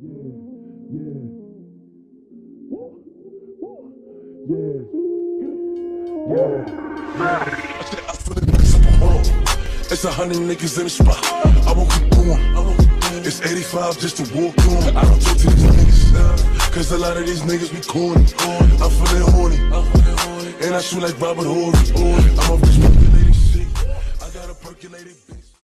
It's 100 niggas in the spot. I won't keep going. It's 85 just to walk on. I don't talk to these niggas, cause a lot of these niggas be corny. I'm feeling horny, and I shoot like Robert Horry. I'm a bitch.